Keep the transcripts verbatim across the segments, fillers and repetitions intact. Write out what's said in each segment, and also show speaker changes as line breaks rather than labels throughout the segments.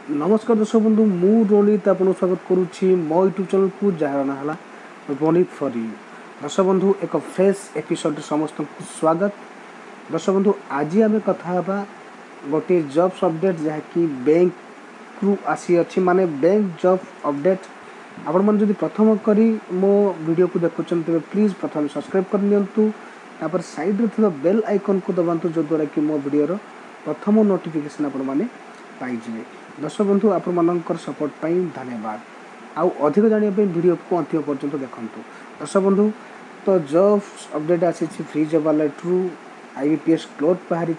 नमस्कार दर्शक बंधु मु रोनित आपन स्वागत करुच्ची मो यूट्यूब चैनल को जार ना है रोनित फॉर यू। दर्शक बंधु एक फ्रेश एपिसोड समस्त को स्वागत। दर्शक बंधु आज आम कथा गोटे जॉब्स अपडेट जहाँकि बैंक रु आसी अच्छी माने बैंक जॉब अपडेट आपण मन जदि प्रथम करी मो वीडियो को देखुछन तबे प्लीज प्रथम सब्सक्राइब कर नियंतु तापर साइड रे थिबा बेल आइकन को दबांतु जो द्वारा कि मो वीडियो रो प्रथम नोटिफिकेशन आपण माने पाई जिवे। दर्शक बंधु आपण मानकर सपोर्ट पाई धन्यवाद। आउ अधिक जानिया पे वीडियो को अंतिम पर्यंत देखंतु। दर्शक बंधु तो जॉब्स अपडेट आसी फ्री जॉब अलर्ट रु आईबीपीएस क्लोज बाहरी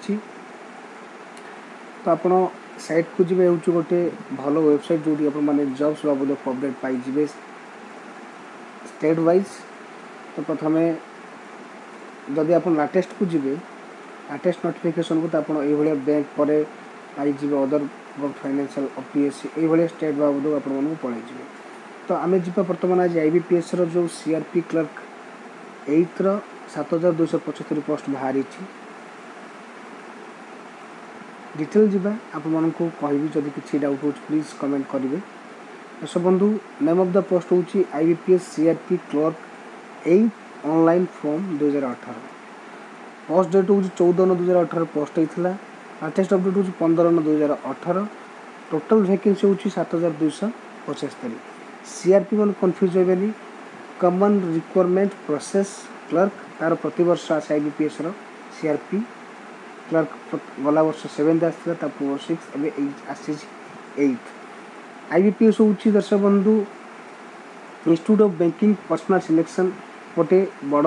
तो आपण साइट को जिवे होछु गोटे भलो वेबसाइट जोडी आपण माने जॉब्स बाबद अपडेट पाई जिवे स्टेट वाइज। तो प्रथमे जदि आपण लेटेस्ट को जिवे लेटेस्ट नोटिफिकेशन को तो आपण एई भलिया बैंक परे पाई जिवे अदर फाइनेंशियल ओपीएससी एई भलिया स्टेट बाबद आपण मानू पळै जिवे। तो आमे जिपा वर्तमान आज आईबीपीएस रो जो सीआरपी क्लर्क एट रो सात हजार दो सौ पचहत्तर पोस्ट बाहरी छी डिटेल जिबा आपण मानकू कहबी जदि किछि डाउट हो प्लीज कमेंट करिवे। दर्शक बंधु नेम ऑफ द पोस्ट होची IBPS CRP clerk eight online form दो हज़ार अठारह पोस्ट डेट होची चौदह नौ दो हज़ार अठारह पोस्ट हेतिला लेटेस्ट अपडेट होची पंद्रह नौ दो हज़ार अठारह टोटल वैकेंसी होची सात हजार दो सौ पचहत्तर। सीआरपी मन कंफ्यूज होबेनी कॉमन रिक्वायरमेंट प्रोसेस क्लर्क तार प्रति वर्ष आसे आईबीपीएस रो सीआरपी क्लर्क गला वर्ष सेवेंथ आसला ता पूर्व सिक्स एबे आसी एट। आईबीपीएस होची दर्शक बंधु institute of banking personnel selection गोटे बड़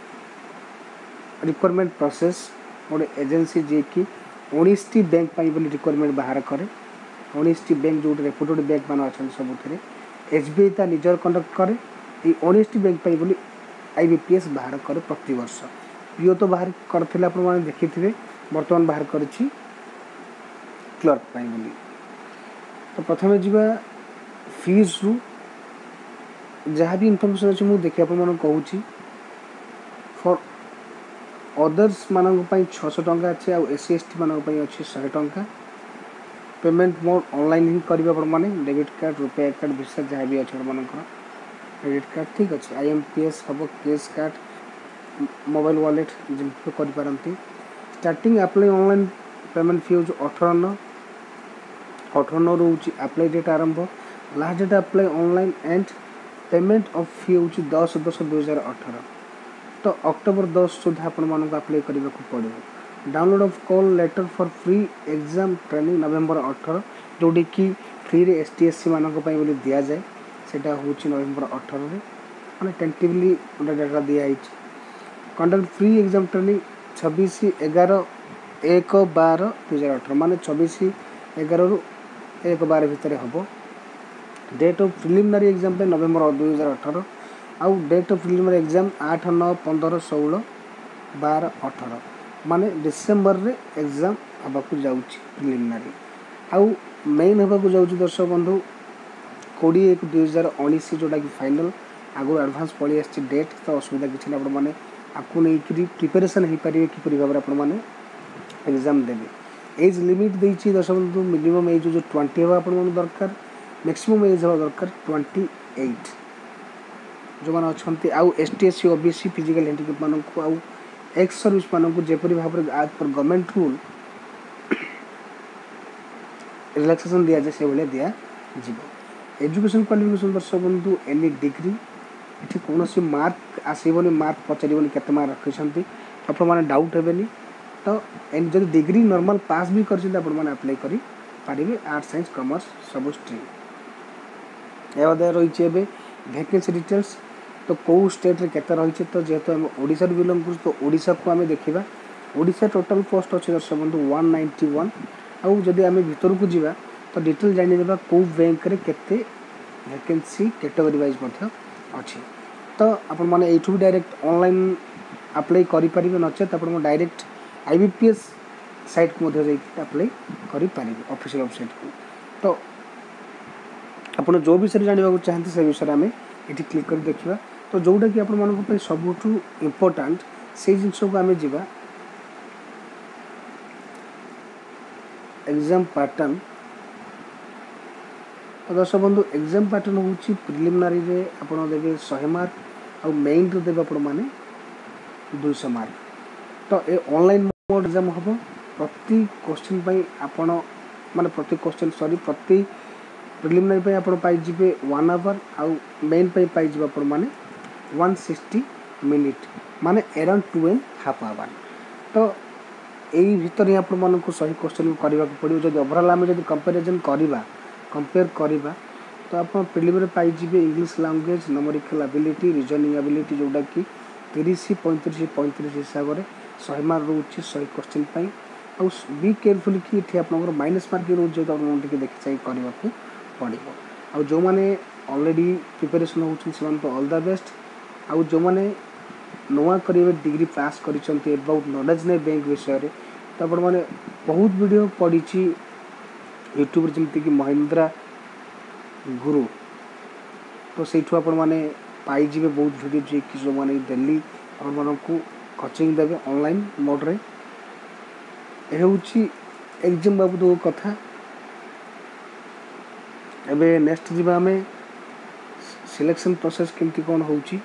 रिक्वायरमेंट प्रोसेस गोटे एजेंसी जे कि उन्नीस टी बैंक पाई बोली रिक्वायरमेंट बाहर करे उन्नीस टी बैंक जो रेपुटेड बैंक मान अच्छा सबुथे एसबीआई ता निजर कंडक्ट करे ये उन्नीस टी बैंक पाई बोली आईबीपीएस बाहर करे प्रति वर्ष। पीओ तो बाहर करथिले आपण माने देखिथिबे वर्तमान बाहर करछि क्लर्क पाई बोली। तो प्रथमे जिबा फीस रु जहाँ भी इनफॉरमेशन अछि मु देखि आपण माने कहूछि फॉर अदर्स मानक पई छह सौ टंका अछि आ एससी एसटी मानक पई अछि सौ टंका। पेमेंट मोड ऑनलाइन ही करिबा आपण माने debit card RuPay card Visa जहाँ भी अछि मानक क्रेडिट कार्ड ठीक अछि आईएमपीएस हबो कैश कार्ड मोबाइल वॉलेट जिनको करि पारंती। Starting apply online payment fee होची अठारह नौ अठारह नौ रोची अप्लाई डेट आरंभ last date apply online and payment of fee होची दस दस दो हज़ार अठारह। तो अक्टोबर दस सुधा आपण मानक अप्लाई करबा को पड़िबो। Download of call letter for free exam training November अठारह जोडी की फ्री रे एसटीएससी मानक पई बोली दिया जाय सेटा होची नवेम्बर अठारह रे माने टेंटिवली ओटा डाटा दिया आइछ। कंडक्ट फ्री एग्जाम ट्रेनिंग छब्बीस ग्यारह एक बारह दो हज़ार अठारह माने छब्बीस ग्यारह रु एक बारह भितर हबो। डेट ऑफ प्रिलिमिनरी एग्जाम पे नवेम्बर दो हज़ार अठारह आउ डेट ऑफ प्रिलिमिनरी एग्जाम आठ नौ पंद्रह सोलह बारह अठारह माने डिसेंबर रे एग्जाम हबा को जाउची प्रिलिमिनरी आउ मेन हबा को जाउची दर्शक बंधु बीस एक दो हज़ार उन्नीस जोटा कि फाइनल आगो एडवांस पळी आछि डेट तो असुविधा किछि आपण माने आपको नहीं कि प्रिपरेशन हो पारे कि भाव आपण माने एग्जाम देबे। एज लिमिट देछि दर्शक बंधु मिनिमम एज जो बीस हवा आपण माने दरकार मैक्सिमम एज हवा दरकार अट्ठाईस जो मान अछंती आउ एसटीएससी ओबीसी फिजिकल हैंडिकैप मान को आउ एक्स सर्विस मान को जेपरि भाव आज पर गवर्नमेंट रूल रिलैक्सेशन दिया जाय से भले दिया जीवो। एजुकेशन क्वालिफिकेशन दर्शक बंधु एनी डिग्री एठी कोनोसी मार्क आसीबोनी मार्क पचारिबोनी केते मार्क रखिसंती आपण माने डाउट हेबेनी। तो एन जदि डिग्री नॉर्मल पास भी करछिन आपण माने अप्लाई करि पारिबे आर्ट्स साइंस कॉमर्स सब स्ट्रीम एवदे रहिছে एबे वैकेंसी डिटेल्स। तो को स्टेट रे केते रहिছে तो जेतो हम ओडिसा रे बिलोंग करू तो ओडिसा को हमें देखिबा ओडिसा टोटल पोस्ट अछि दर्शक बंधु एक सौ इक्यानवे आउ जदि हमें भीतर को जीवा तो डिटेल जानि देबा को बैंक रे केते वैकेंसी कैटेगरी वाइज मध्ये अछि। तो आपण माने एठु भी डायरेक्ट ऑनलाइन अप्लाई करि परिबे नचेत आपण डायरेक्ट आईबीपीएस साइट को मध्ये जाई अप्लाई करि परिबे ऑफिशियल वेबसाइट को। तो आपण जो विषय जानिबा को चाहते से विषय हमें एठी क्लिक कर देखिबा। तो जोटा कि आपण मानको पे सबुठु इंपोर्टेंट से जिंस को हमें जीवा एग्जाम पैटर्न तो दर्शक बंधु एग्जाम पैटर्न होची प्रिलिमिनरी रे आपण देबे सौ मार्क और मेन रे देबे आपण माने दो सौ मार्क। तो ए ऑनलाइन मोड एग्जाम हम प्रति क्वेश्चन पाई आपण माने प्रति क्वेश्चन सॉरी प्रति प्रिलिमिनरी पे आपण पाई जिबे वन आवर आउ मेन पे पाई जिबे आपण माने वन सिक्सटी मिनिट माने around two and half hour. तो यही भितर ही आपण मानक सही क्वेश्चन करने को पड़ो। जब ओवरऑल आम जब कंपेरिजन करवा कंपेयर करवा तो आप प्रिलिमिनरी पाई जिबे English language numerical ability reasoning ability जोटा कि तीस पैंतीस पैंतीस हिसाब से सौ मार्क रोचे सौ क्वेश्चन पाई आउ बी केयरफुल कि ये आप माइनस मार्क रोचे तो आपको देखी चाहिए करने को पड़ो। आउ जो मैंने ऑलरेडी प्रिपरेशन होती ऑल द बेस्ट। आउ जो मैंने नुआ करेंगे डिग्री पास कर अबाउट नॉलेज ने बैंक विषय तो आप मैंने बहुत वीडियो पढ़ी यूट्यूब जमती कि महिंद्रा गुरु तो सहीठू आप पाइबे बहुत वीडियो जे कि जो मैंने डेली आपको कोचिंग देवे ऑनलाइन मोड रे। एग्जाम बाबद कथा एबे नेक्स्ट जीवा आमे सिलेक्शन प्रोसेस केमती कौन होची।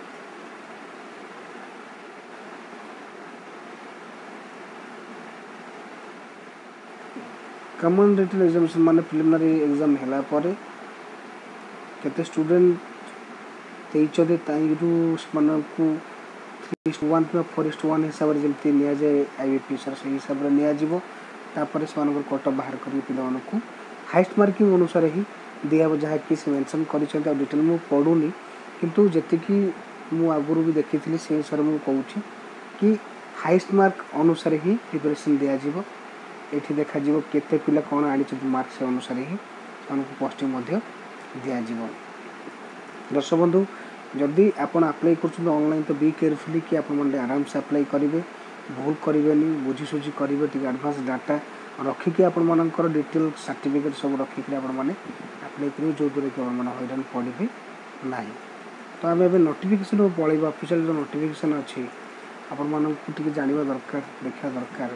कॉमन रिटन एग्जामिनेशन माने प्रिलिमिनरी एग्जाम हैला परे केते स्टूडेंट तेइचदे ताइरु मानकु थ्री टू वन पे फोर टू वन हिसाब रे जमती निया जाए आईबीपी सर से हिसाब रे निया जीवो तापर से मानकर कट बाहर करी पिला मानकु हाईएस्ट मार्किंग अनुसार ही दिया जहाँ कि से मेंशन करिसेंत डिटेल मु पढुनी किंतु जति कि मु आगुरु भी देखिथिली से सर मु कहूची कि हाईएस्ट मार्क अनुसार ही प्रिपरेशन दिया जीवो। एठी देखा जीवो केते पिला कोन आनी मार्क से अनुसार ही उनको पोस्टिंग मध्य दिया जीवो। दर्शक बंधु जदि आपण अप्लाई कर ऑनलाइन तो बी केयरफुली कि आप आराम से अप्लाई करेंगे भूल करेंगे बुझी सुझी करेंगे टी एडवांस डाटा रखिकी आपण मानकर डिटेल सर्टिफिकेट सब रखिक मैंने अप्लाई करेंगे जो द्वारा कि हईरान पड़े ना। तो आम ए नोटिफिकेशन पलैब ऑफिशियल जो नोटिफिकेशन अच्छी आपण मानक जानवा दरकार देखा दरकार।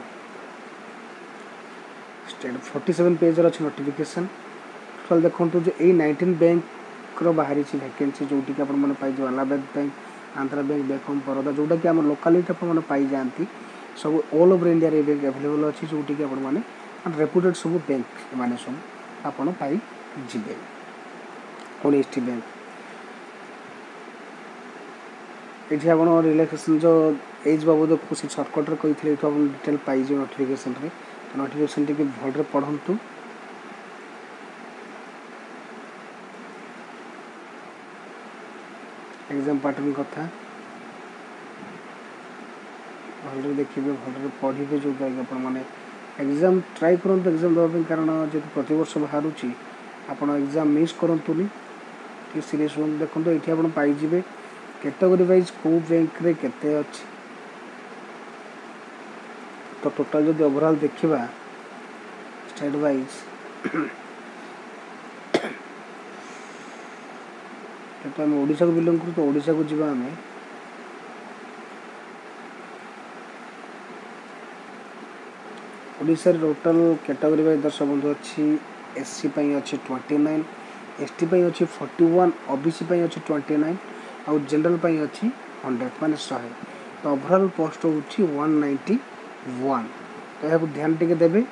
स्टेट फोर्टी सेवेन पेज अच्छे नोटिफिकेशन टोटाल देखो जो यही नाइंटीन बैंक बाहरी वैकेंसी जोटि कि आपने पाई Allahabad bank Andhra bank bank of Baroda जोटा कि आम लोकालिटी आपने पाई जाती सब ऑल ओवर इंडिया रे बैंक अवेलेबल अच्छी जोटि कि आपने रेपुटेड सब बैंक माने सब आपड़ पाई जिबे उन्नीस बैंक ये आप रिलैक्सेशन जो एज बाबद कुछ सर्टकट कही डिटेल पाई नोटिफिकेशन रे नोटिफिकेशन टी भल पढ़ु। एग्जाम पैटर्न कथा भल देखिए भल पढ़े जो मैंने एग्जाम ट्राई करूँ एग्जाम देवाई कारण जब प्रत वर्ष बाहर आप एग्जाम मिस करूँ सीरीयस हूँ। देखो ये आप पाइबे कैटेगरी वाइज कौ बैंक रे केते अच्छी तो टोटाल जो ओवरऑल देखा स्टेट वाइज तो आम ओडिशा को बिलोंग करूँ तो ओडिशा को जीवा आम ओडिशा टोटाल कैटेगरी वाइज दर्शक बंधु अच्छी एससी पाई अच्छी ट्वेंटी नाइन एसटी पाई अच्छी फोर्टी वन ओबीसी पाई अच्छी ट्वेंटी नाइन आउ जनरल पाई अच्छी हंड्रेड मान शहे तो ओवरऑल पोस्ट होची वन नाइंटी वन। तो यह ध्यान टिके देबे।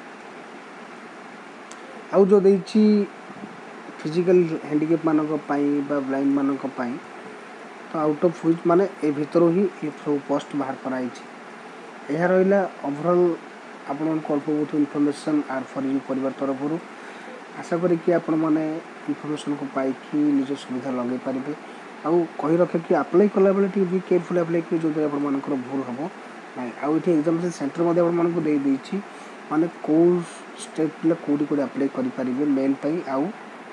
आउ जो देइची फिजिकल हैंडिकैप मानक ब्लाइंड मानक तो आउट ऑफ व्हिच माने ए भितर ही ये सब पोस्ट बाहर कराई यह रहा ओवरऑल आपण अल्प बहुत इनफॉरमेशन आर फॉर यू परिवार तरफ आशा करी कि आपण माने इनफॉरमेशन को पाइकी निज सुविधा लगे पारे आउ कही रखे कि अप्लाई कला बेले टी भी केयरफुल अप्लाई करी जो आपण मानकर भूल हम ना आउ ये एग्जामिनेशन सेंटर मध्य आपण मानक दे देछि माने को स्टेट पिला कोडी कोडी अप्लाई करि पारिबे मेन पई आउ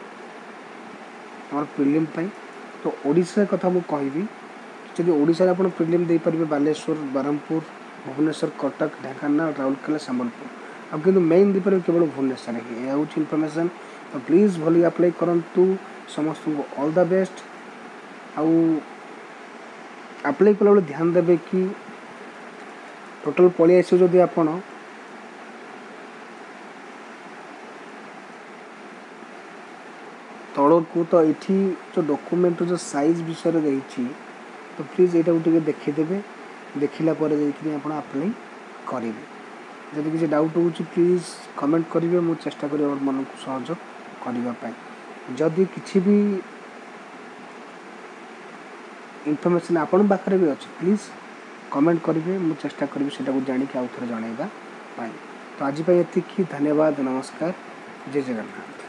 आम प्रिलिम पाई। तो ओडिशा कथा मु कहबी जदि ओडिशा आप प्रिलिम दे पारिबे बालेश्वर बरहमपुर भुवनेश्वर कटक ढेंकानाल राउरकेला संबलपुर अब किंतु मेन दे पारिबे केवल भुवनेश्वर ही यह हूँ इनफॉरमेशन। तो प्लीज भली अप्लाई करंतु समस्त को ऑल द बेस्ट। आउ अप्लाई कला बेले ध्यान देवे कि टोटल पलि आस जदि आपण तलू तो ये जो डॉक्यूमेंट जो साइज विषय रही तो प्लीज यहाँ टे देखीदे देखला आप अप्लाई करेंगे जदि किसी डाउट हो प्लीज कमेंट करेंगे मुझे चेष्टा करी मन को सहयोग करने जदि किसी भी इनफॉरमेशन आपण पाखे भी अच्छे प्लीज कमेंट करेंगे मुझे चेष्टा करी से जानिक आउ थे जनवा तो आज ये धन्यवाद नमस्कार जय जगन्नाथ।